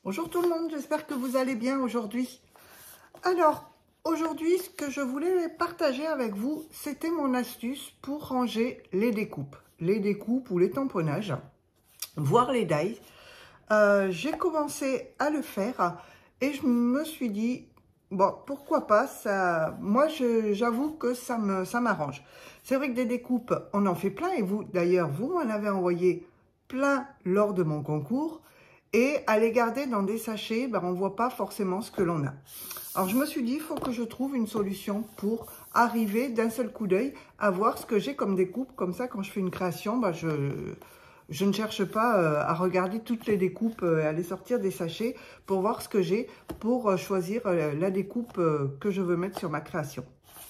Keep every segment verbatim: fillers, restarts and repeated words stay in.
Bonjour tout le monde, j'espère que vous allez bien aujourd'hui. Alors, aujourd'hui, ce que je voulais partager avec vous, c'était mon astuce pour ranger les découpes. Les découpes ou les tamponnages, voire les dies. Euh, J'ai commencé à le faire et je me suis dit, bon, pourquoi pas, ça, moi j'avoue que ça me, ça m'arrange. C'est vrai que des découpes, on en fait plein et vous, d'ailleurs, vous m'en avez envoyé plein lors de mon concours. Et à les garder dans des sachets, ben, on ne voit pas forcément ce que l'on a. Alors, je me suis dit, il faut que je trouve une solution pour arriver d'un seul coup d'œil à voir ce que j'ai comme découpe. Comme ça, quand je fais une création, ben, je, je ne cherche pas euh, à regarder toutes les découpes, euh, à les sortir des sachets pour voir ce que j'ai, pour euh, choisir euh, la découpe euh, que je veux mettre sur ma création.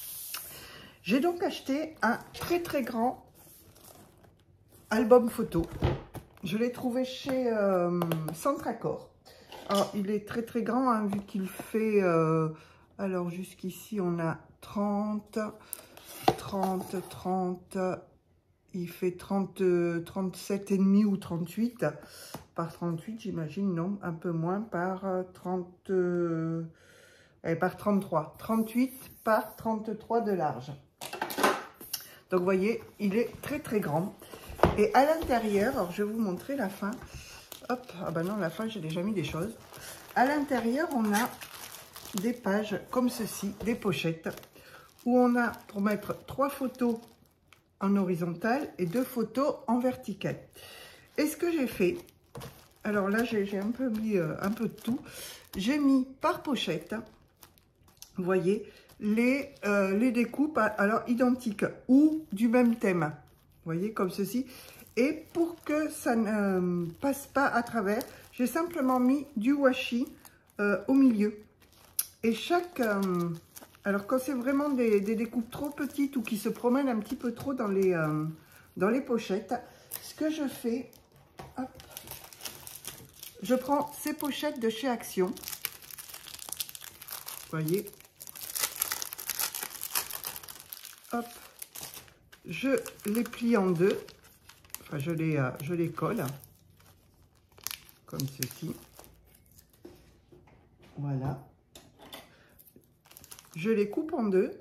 J'ai donc acheté un très très grand album photo. Je l'ai trouvé chez euh, Centracor. Alors, il est très très grand, hein, vu qu'il fait... Euh, alors, jusqu'ici, on a trente, trente, trente... Il fait trente, trente-sept et demi ou trente-huit. Par trente-huit, j'imagine, non, un peu moins, par trente... Euh, et par trente-trois. trente-huit par trente-trois de large. Donc, vous voyez, il est très très grand. Et à l'intérieur, alors je vais vous montrer la fin. Hop, ah ben non, la fin, j'ai déjà mis des choses. À l'intérieur, on a des pages comme ceci, des pochettes, où on a pour mettre trois photos en horizontal et deux photos en vertical. Et ce que j'ai fait, alors là, j'ai un peu mis euh, un peu de tout. J'ai mis par pochette, vous voyez, les, euh, les découpes alors identiques ou du même thème. Vous voyez, comme ceci. Et pour que ça ne passe pas à travers, j'ai simplement mis du washi euh, au milieu. Et chaque... Euh, alors, quand c'est vraiment des, des découpes trop petites ou qui se promènent un petit peu trop dans les, euh, dans les pochettes, ce que je fais, hop, je prends ces pochettes de chez Action. Vous voyez. Hop. Je les plie en deux. Enfin, je les, euh, je les colle. Comme ceci. Voilà. Je les coupe en deux.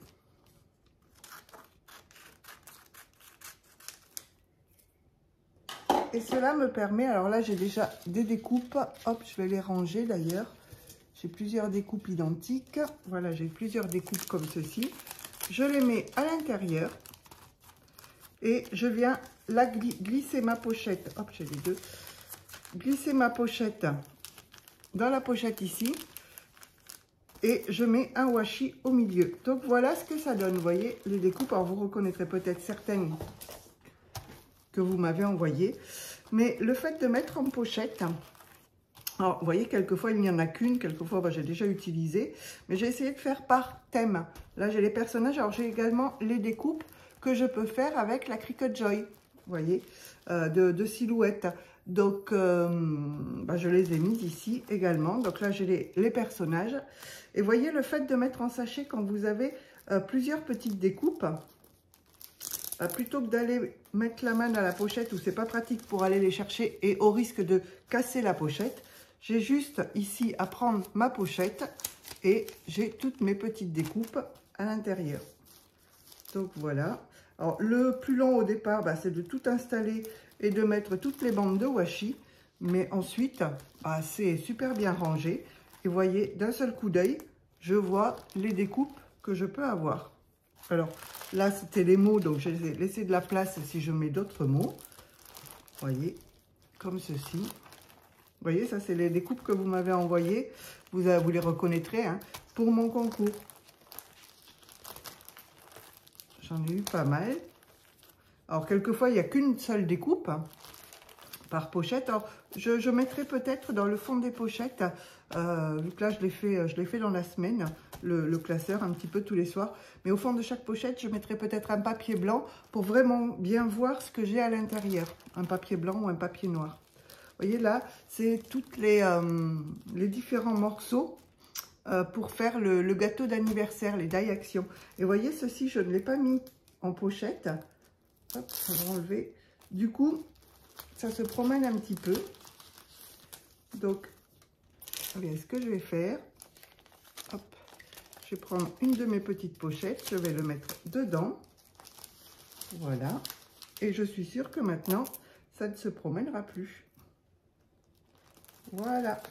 Et cela me permet, alors là j'ai déjà des découpes, hop, je vais les ranger d'ailleurs. J'ai plusieurs découpes identiques. Voilà, j'ai plusieurs découpes comme ceci. Je les mets à l'intérieur. Et je viens là glisser ma pochette. Hop, j'ai les deux. Glisser ma pochette dans la pochette ici. Et je mets un washi au milieu. Donc voilà ce que ça donne. Vous voyez les découpes. Alors vous reconnaîtrez peut-être certaines que vous m'avez envoyées. Mais le fait de mettre en pochette, alors vous voyez, quelquefois il n'y en a qu'une, quelquefois bah, j'ai déjà utilisé. Mais j'ai essayé de faire par thème. Là j'ai les personnages. Alors j'ai également les découpes que je peux faire avec la Cricut Joy. Vous voyez, euh, de, de silhouettes. Donc, euh, bah, je les ai mises ici également. Donc là, j'ai les, les personnages. Et voyez, le fait de mettre en sachet quand vous avez euh, plusieurs petites découpes, euh, plutôt que d'aller mettre la main dans la pochette où c'est pas pratique pour aller les chercher et au risque de casser la pochette, j'ai juste ici à prendre ma pochette et j'ai toutes mes petites découpes à l'intérieur. Donc voilà. Alors, le plus long au départ, bah, c'est de tout installer et de mettre toutes les bandes de washi. Mais ensuite, bah, c'est super bien rangé. Et vous voyez, d'un seul coup d'œil, je vois les découpes que je peux avoir. Alors là, c'était les mots, donc j'ai laissé de la place si je mets d'autres mots. Vous voyez, comme ceci. Vous voyez, ça, c'est les découpes que vous m'avez envoyées. Vous, vous les reconnaîtrez hein, pour mon concours. J'en ai eu pas mal. Alors, quelquefois, il n'y a qu'une seule découpe hein, par pochette. Alors, je, je mettrai peut-être dans le fond des pochettes, euh, vu que là, je l'ai fait, je l'ai fait dans la semaine, le, le classeur, un petit peu tous les soirs. Mais au fond de chaque pochette, je mettrai peut-être un papier blanc pour vraiment bien voir ce que j'ai à l'intérieur. Un papier blanc ou un papier noir. Vous voyez, là, c'est toutes les, euh, les différents morceaux euh, pour faire le, le gâteau d'anniversaire, les die Action. Et vous voyez, ceci, je ne l'ai pas mis en pochette. Hop, on va enlever. Du coup, ça se promène un petit peu. Donc, bien, ce que je vais faire, hop, je vais prendre une de mes petites pochettes, je vais le mettre dedans. Voilà. Et je suis sûre que maintenant, ça ne se promènera plus. Voilà.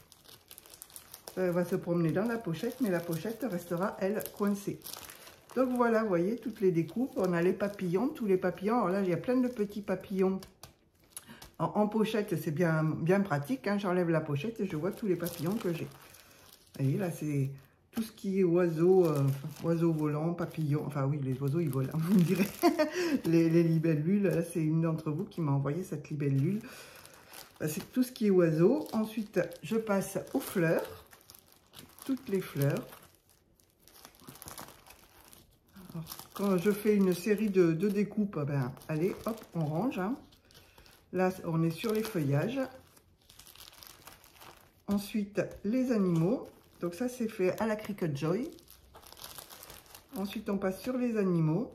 Ça va se promener dans la pochette, mais la pochette restera, elle, coincée. Donc voilà, vous voyez, toutes les découpes. On a les papillons, tous les papillons. Alors là, il y a plein de petits papillons en, en pochette. C'est bien, bien pratique. Hein. J'enlève la pochette et je vois tous les papillons que j'ai. Vous voyez, là, c'est tout ce qui est oiseaux, euh, oiseaux volants, papillons. Enfin oui, les oiseaux, ils volent, hein, vous me direz. les, les libellules, là, c'est une d'entre vous qui m'a envoyé cette libellule. C'est tout ce qui est oiseaux. Ensuite, je passe aux fleurs. Toutes les fleurs. Alors, quand je fais une série de, de découpes, ben, allez, hop, on range. Hein. Là, on est sur les feuillages. Ensuite, les animaux. Donc ça, c'est fait à la Cricut Joy. Ensuite, on passe sur les animaux.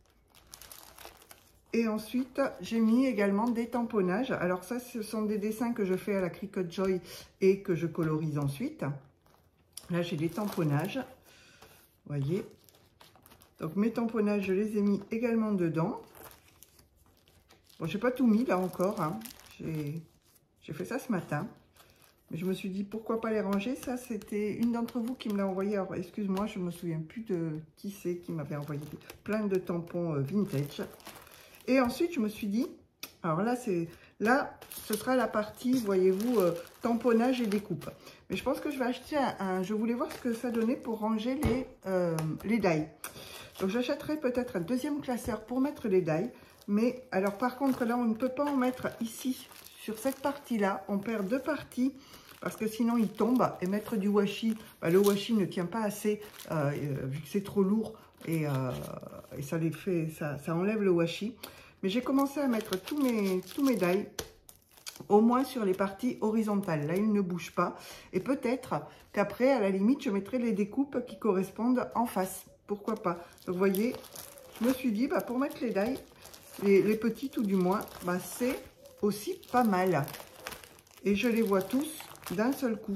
Et ensuite, j'ai mis également des tamponnages. Alors ça, ce sont des dessins que je fais à la Cricut Joy et que je colorise ensuite. Là, j'ai des tamponnages. Vous voyez. Donc, mes tamponnages, je les ai mis également dedans. Bon, je n'ai pas tout mis là encore. Hein. J'ai fait ça ce matin. Mais je me suis dit, pourquoi pas les ranger? Ça, c'était une d'entre vous qui me l'a envoyé. Alors, excuse-moi, je ne me souviens plus de qui c'est qui m'avait envoyé plein de tampons vintage. Et ensuite, je me suis dit, alors là, c'est là, ce sera la partie, voyez-vous, euh, tamponnage et découpe. Mais je pense que je vais acheter un, un je voulais voir ce que ça donnait pour ranger les, euh, les die. Donc, j'achèterai peut-être un deuxième classeur pour mettre les die. Mais, alors, par contre, là, on ne peut pas en mettre ici, sur cette partie-là. On perd deux parties. Parce que sinon, il tombe. Et mettre du washi, bah, le washi ne tient pas assez, euh, euh, vu que c'est trop lourd. Et, euh, et ça, les fait, ça, ça enlève le washi. Mais j'ai commencé à mettre tous mes, tous mes die, au moins sur les parties horizontales. Là, ils ne bougent pas. Et peut-être qu'après, à la limite, je mettrai les découpes qui correspondent en face. Pourquoi pas? Donc, vous voyez, je me suis dit, bah, pour mettre les die, les, les petits tout du moins, bah, c'est aussi pas mal. Et je les vois tous d'un seul coup.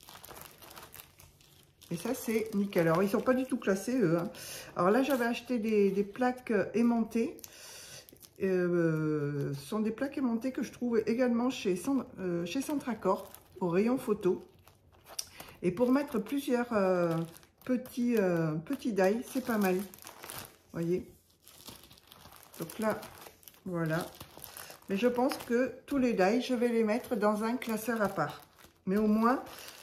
Et ça, c'est nickel. Alors, ils ne sont pas du tout classés, eux. Hein. Alors là, j'avais acheté des, des plaques aimantées. Euh, ce sont des plaques aimantées que je trouve également chez, euh, chez Centracor, au rayon photo. Et pour mettre plusieurs euh, petits, euh, petits die, c'est pas mal. Vous voyez. Donc là, voilà. Mais je pense que tous les die, je vais les mettre dans un classeur à part. Mais au moins,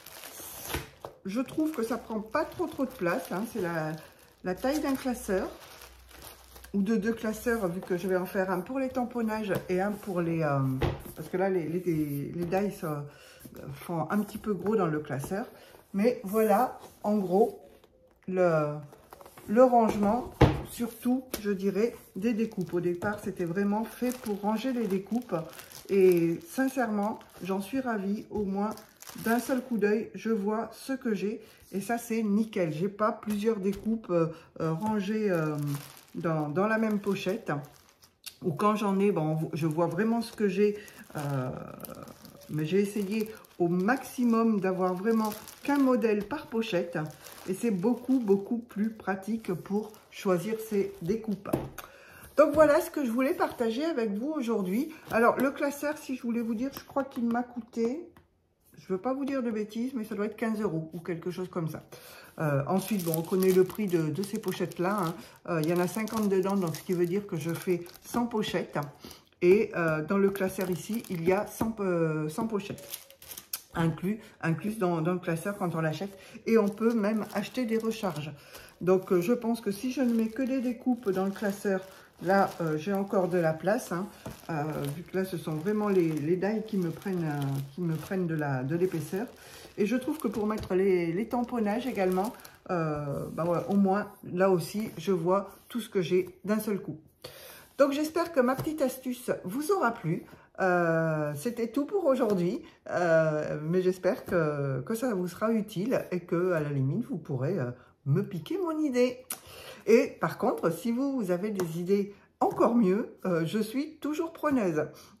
je trouve que ça prend pas trop trop de place. Hein. C'est la, la taille d'un classeur. Ou de deux classeurs, vu que je vais en faire un pour les tamponnages et un pour les... Euh, parce que là, les, les, les die ça, font un petit peu gros dans le classeur. Mais voilà, en gros, le, le rangement, surtout, je dirais, des découpes. Au départ, c'était vraiment fait pour ranger les découpes. Et sincèrement, j'en suis ravie. Au moins, d'un seul coup d'œil, je vois ce que j'ai. Et ça, c'est nickel. J'ai pas plusieurs découpes euh, euh, rangées... Euh, Dans, dans la même pochette, ou quand j'en ai, bon, je vois vraiment ce que j'ai, euh, mais j'ai essayé au maximum d'avoir vraiment qu'un modèle par pochette, et c'est beaucoup, beaucoup plus pratique pour choisir ces découpes. Donc voilà ce que je voulais partager avec vous aujourd'hui. Alors le classeur, si je voulais vous dire, je crois qu'il m'a coûté, je ne veux pas vous dire de bêtises, mais ça doit être quinze euros ou quelque chose comme ça. Euh, ensuite, bon, on connaît le prix de, de ces pochettes-là. Hein. Euh, il y en a cinquante dedans, donc ce qui veut dire que je fais cent pochettes. Et euh, dans le classeur ici, il y a cent, euh, cent pochettes inclus, inclus dans, dans le classeur quand on l'achète. Et on peut même acheter des recharges. Donc, euh, je pense que si je ne mets que des découpes dans le classeur, là, euh, j'ai encore de la place. Hein. Euh, vu que là, ce sont vraiment les, les die qui me prennent, euh, qui me prennent de la, de l'épaisseur. Et je trouve que pour mettre les, les tamponnages également, euh, bah ouais, au moins, là aussi, je vois tout ce que j'ai d'un seul coup. Donc, j'espère que ma petite astuce vous aura plu. Euh, C'était tout pour aujourd'hui, euh, mais j'espère que, que ça vous sera utile et que, à la limite, vous pourrez euh, me piquer mon idée. Et par contre, si vous, vous avez des idées encore mieux, euh, je suis toujours preneuse.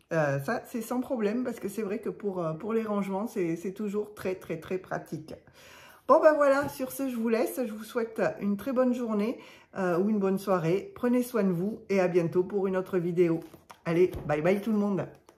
Euh, ça, c'est sans problème parce que c'est vrai que pour, euh, pour les rangements, c'est toujours très, très, très pratique. Bon, ben voilà, sur ce, je vous laisse. Je vous souhaite une très bonne journée euh, ou une bonne soirée. Prenez soin de vous et à bientôt pour une autre vidéo. Allez, bye bye tout le monde.